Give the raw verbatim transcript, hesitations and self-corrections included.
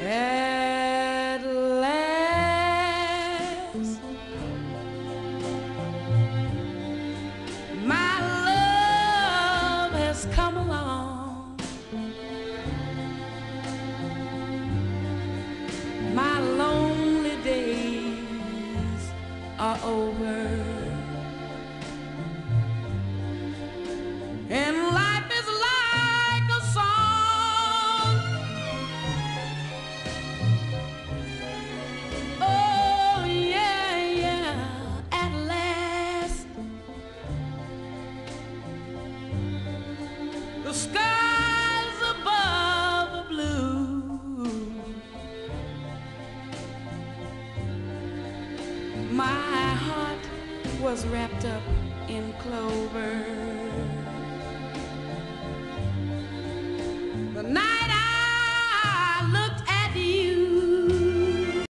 At last, my love has come along. My lonely days are over, and life is like a song. Oh yeah, yeah, at last the skies above are blue. My heart was wrapped up in clover,